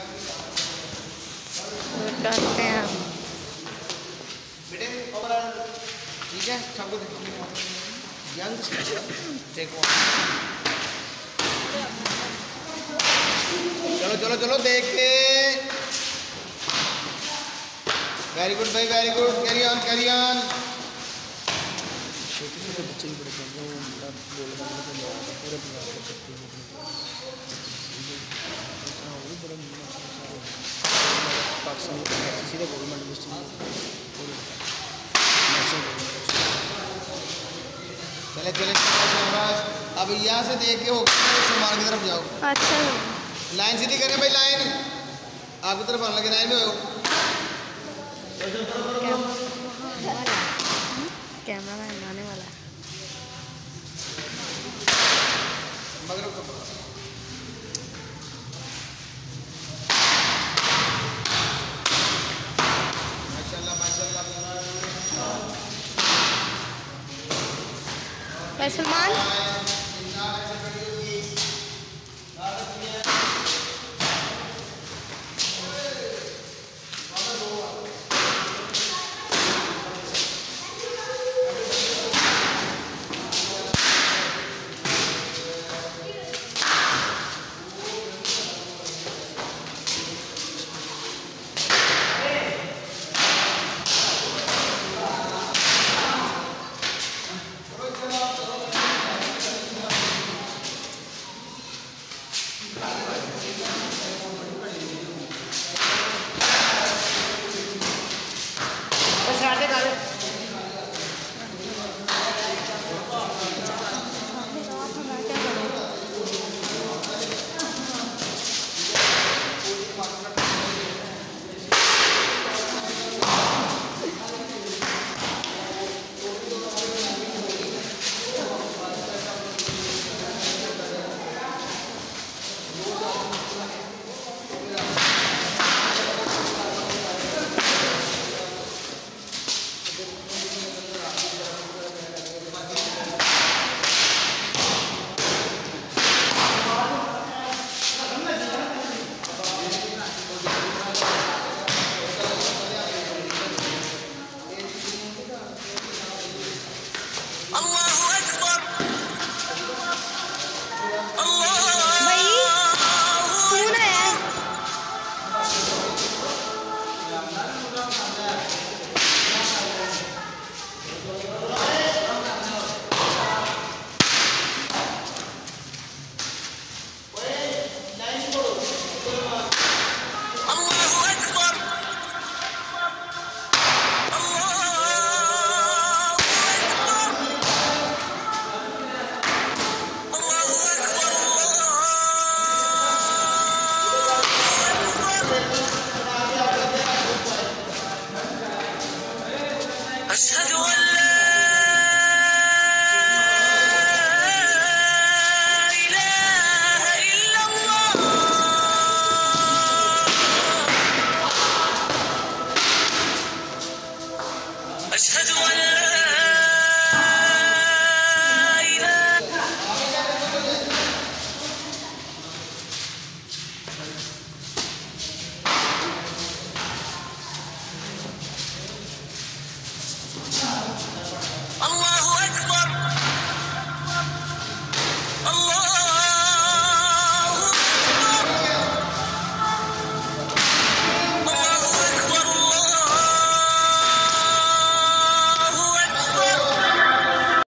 करते हैं हम। बेटे ठीक है, सबको यंग टेक वन। चलो चलो चलो देख के। वेरी गुड भाई, very good, carry on carry on. छोटे छोटे बच्चे भी बड़े करते हैं, वो मतलब बोल रहे हैं पूरे परिवार को सकते हैं पाकिस्तान सीधे गवर्नमेंट चले चले शाबाश। अब यहाँ से देख के होकर सलमान की तरफ जाओ। अच्छा लाइन सीधी करें भाई, लाइन आपकी तरफ आने लगे, लाइन में हो। कैमरा मैन आने वाला है। माशाल्लाह माशाल्लाह। सलमान